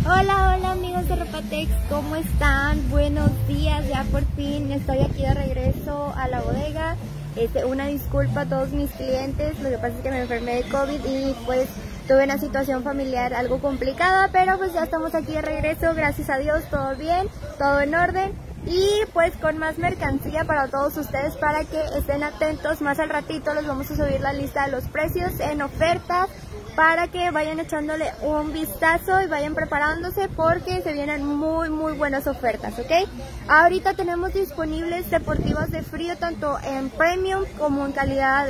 Hola, hola amigos de Ropatex, ¿cómo están? Buenos días, ya por fin estoy aquí de regreso a la bodega. Una disculpa a todos mis clientes, lo que pasa es que me enfermé de COVID y pues tuve una situación familiar algo complicada, pero pues ya estamos aquí de regreso, gracias a Dios, todo bien, todo en orden. Y pues con más mercancía para todos ustedes para que estén atentos. Más al ratito les vamos a subir la lista de los precios en ofertas para que vayan echándole un vistazo y vayan preparándose porque se vienen muy buenas ofertas, ¿ok? Ahorita tenemos disponibles deportivas de frío tanto en premium como en calidad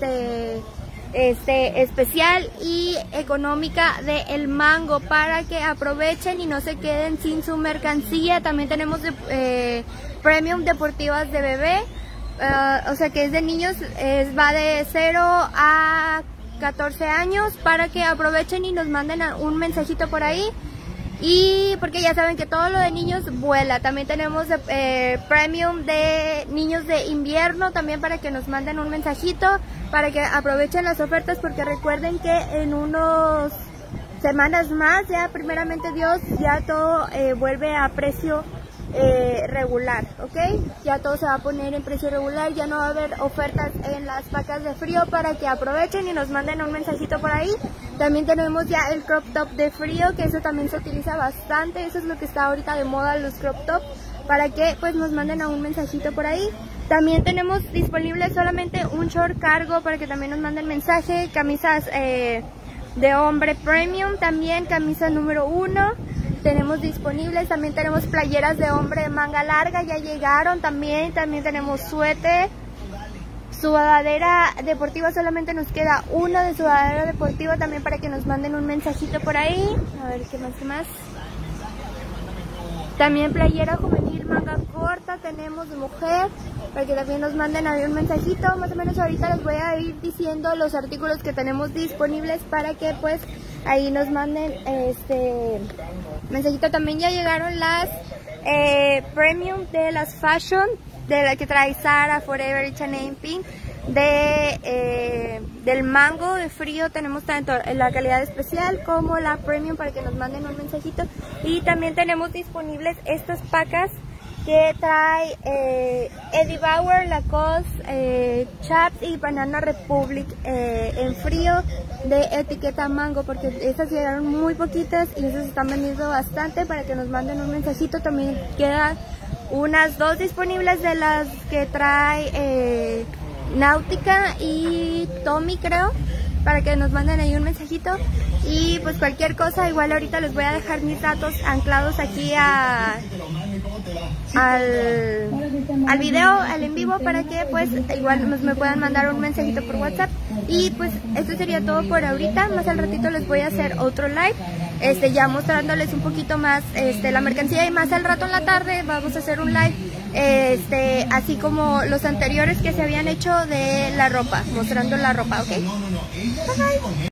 especial y económica de El Mango para que aprovechen y no se queden sin su mercancía. También tenemos premium deportivas de bebé, o sea que es de niños, va de 0 a 14 años para que aprovechen y nos manden un mensajito por ahí. Y porque ya saben que todo lo de niños vuela. También tenemos premium de niños de invierno también para que nos manden un mensajito para que aprovechen las ofertas, porque recuerden que en unas semanas más, ya primeramente Dios, ya todo vuelve a precio regular, ¿ok? Ya todo se va a poner en precio regular, ya no va a haber ofertas en las pacas de frío para que aprovechen y nos manden un mensajito por ahí. También tenemos ya el crop top de frío, que eso también se utiliza bastante, eso es lo que está ahorita de moda, los crop top, para que pues nos manden a un mensajito por ahí. También tenemos disponible solamente un short cargo para que también nos manden mensaje, camisas de hombre premium, también camisa número 1 tenemos disponibles. También tenemos playeras de hombre de manga larga, ya llegaron. También tenemos suéter, sudadera deportiva, solamente nos queda una de sudadera deportiva también para que nos manden un mensajito por ahí. A ver qué más. También playera juvenil manga corta tenemos de mujer para que también nos manden ahí un mensajito. Más o menos ahorita les voy a ir diciendo los artículos que tenemos disponibles para que pues ahí nos manden mensajito. También ya llegaron las premium de las fashion, de la que trae Zara, Forever, H&M, Pink, del mango de frío. Tenemos tanto la calidad especial como la premium para que nos manden un mensajito. Y también tenemos disponibles estas pacas que trae Eddie Bauer, Lacoste, Chaps y Banana Republic en frío de etiqueta mango, porque esas llegaron muy poquitas y esas están vendiendo bastante para que nos manden un mensajito. También quedan unas 2 disponibles de las que trae Náutica y Tommy, creo, para que nos manden ahí un mensajito. Y pues cualquier cosa, igual ahorita les voy a dejar mis datos anclados aquí al video, al en vivo, para que pues igual me puedan mandar un mensajito por WhatsApp. Y pues esto sería todo por ahorita. Más al ratito les voy a hacer otro live ya mostrándoles un poquito más la mercancía, y más al rato en la tarde vamos a hacer un live así como los anteriores que se habían hecho de la ropa, mostrando la ropa, ¿ok? Bye bye.